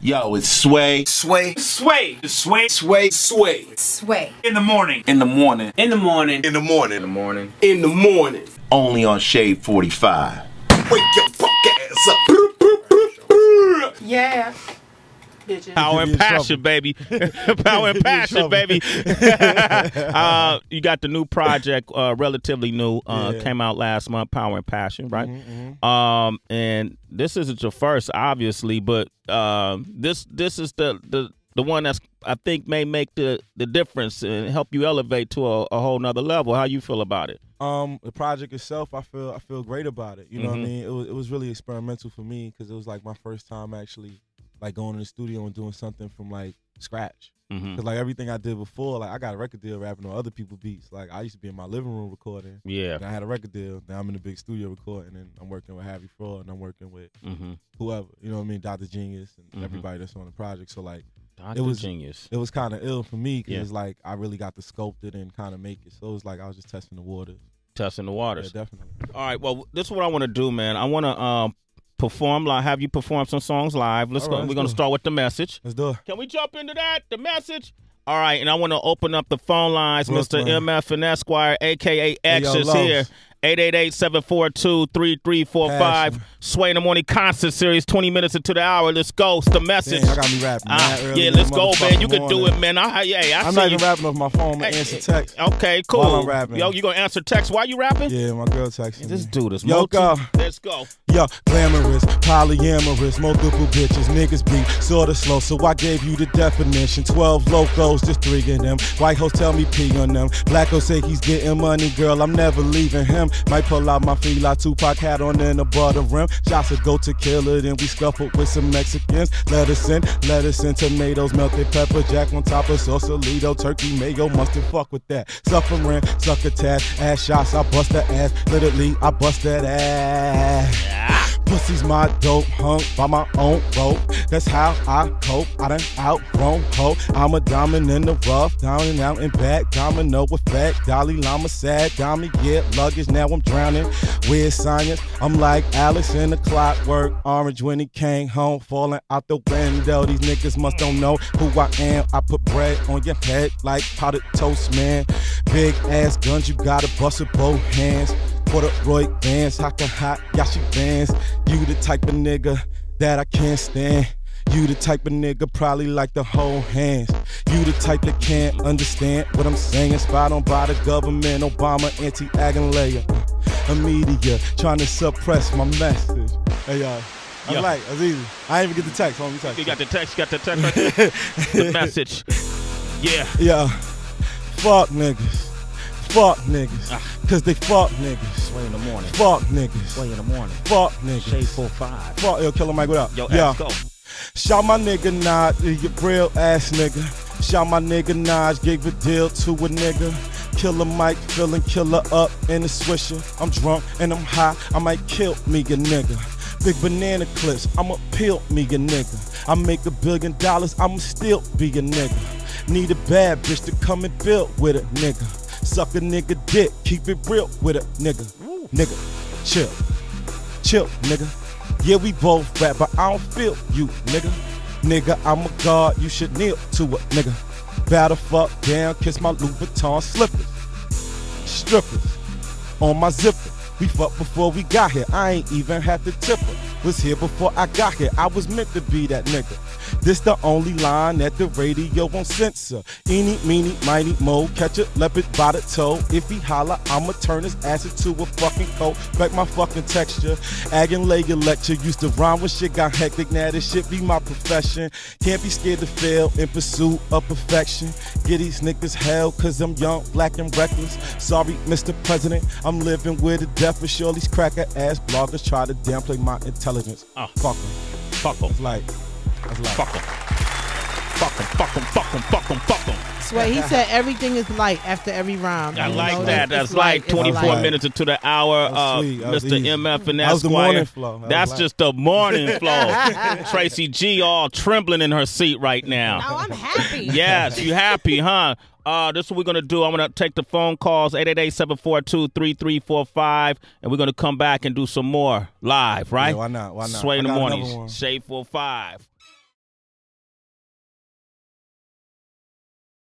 Yo, it's Sway. Sway. Sway. Sway. Sway. Sway. Sway. In the morning. In the morning. In the morning. In the morning. In the morning. In the morning. Only on Shade 45. Wake your fuck ass up. Yeah. Power and passion, baby. Power and passion, baby. You got the new project, relatively new, came out last month, Power and Passion, right? And this isn't your first, obviously, but this is the one that's, I think, may make the difference and help you elevate to a whole nother level. How you feel about it? The project itself, I feel great about it. You know what I mean? It was really experimental for me because it was like my first time actually like going in the studio and doing something from like scratch. Cause like everything I did before, like I got a record deal rapping on other people's beats. Like I used to be in my living room recording. Yeah. Then I had a record deal. Now I'm in the big studio recording, and I'm working with Harvey Fraud, and I'm working with whoever. You know what I mean? Dr. Genius and everybody that's on the project. So like, Genius. It was kind of ill for me because like I really got to sculpt it and kind of make it. So it was like I was just testing the waters. Testing the waters. Yeah, definitely. All right. Well, this is what I want to do, man. I want to perform live. Have you perform some songs live? Let's go. We're gonna start with the message. Let's do it. Can we jump into that? The message. All right, and I want to open up the phone lines. Mr. MF and Esquire, a.k.a. X, is here. 888-742-3345. Sway in the Morning concert series, 20 minutes into the hour. Let's go. It's the message. Dang, I got me rapping. Yeah, let's go, man. You can do it, man. I'm not even rapping off my phone. I'm going to answer text. Okay, cool. While I'm rapping. Yo, you going to answer text while you rapping? Yeah, my girl texting. Let's do this. Yo, go. Let's go. Yo, glamorous, polyamorous, multiple bitches, niggas be sorta slow, so I gave you the definition. 12 locos, just 3 of them. White hoes tell me pee on them. Blacko say he's getting money, girl, I'm never leaving him. Might pull out my fila Tupac hat on in the bottom rim. Shots will go to kill it, and we scuffled with some Mexicans. Lettuce in, tomatoes, melted pepper jack on top of Sausalito, turkey, mayo, mustard, fuck with that. Suffering, succotash, ass shots, I bust that ass. Literally, I bust that ass. Pussy's my dope, hung by my own rope. That's how I cope. I done outgrown hope. I'm a diamond in the rough, down and out and back. Domino effect, Dalai Lama sad. Dummy, yeah, luggage. Now I'm drowning. Weird science. I'm like Alex in the Clockwork Orange when he came home, falling out the window. These niggas must don't know who I am. I put bread on your head like powdered toast, man. Big ass guns, you gotta bust with both hands. Corduroy bands, hot Yashi bands. You the type of nigga that I can't stand. You the type of nigga probably like to hold hands. You the type that can't understand what I'm saying. Spied on by the government, Obama, anti-Aguilera. A media trying to suppress my message. Hey y'all, I'm like, that's easy. I ain't even get the text, homie. Text. You got the text right there. The message. Yeah. Yeah. Fuck niggas. Fuck niggas, cause they fuck niggas. Sway in the morning. Fuck niggas. Sway in the morning. Fuck niggas. Shade 45. Fuck, yo, Killer Mike, what up? Yo, let's go. Shout my nigga Naj, you real ass nigga. Shout my nigga Naj, gave a deal to a nigga. Killer Mike, feeling killer up in the swisher. I'm drunk and I'm high, I might kill me a nigga. Big banana clips, I'ma peel me a nigga. I make $1 billion, I'ma still be a nigga. Need a bad bitch to come and build with a nigga. Suck a nigga dick, keep it real with a nigga. Nigga, chill, nigga. Yeah, we both rap, but I don't feel you, nigga. Nigga, I'm a god, you should kneel to a nigga. Battle fuck down, kiss my Louis Vuitton slippers. Strippers on my zipper. We fucked before we got here, I ain't even had to tip her. Was here before I got here, I was meant to be that nigga. This the only line that the radio won't censor. Eeny, meeny, miny, mo, catch a leopard by the toe. If he holler, I'ma turn his ass into a fucking coat. Back my fucking texture. Aguilera lecture, used to rhyme when shit got hectic. Now this shit be my profession. Can't be scared to fail in pursuit of perfection. Get these niggas hell, cause I'm young, black and reckless. Sorry, Mr. President, I'm living with a death for sure. These cracker ass bloggers try to downplay my intelligence. Fuck them. Fuck them. It's like, fuck them. Fuck them, fuck them, fuck them, fuck them, fuck them. Sway, he said everything is light after every rhyme. I like that. That's like 24 minutes into the hour. Mr. MF and That's the morning flow. That's just the morning flow. Tracy G all trembling in her seat right now. No, I'm happy. Yes, you happy, huh? This is what we're going to do. I'm going to take the phone calls, 888-742-3345, and we're going to come back and do some more live, right? Yeah, why not? Sway in the morning. Shade 45.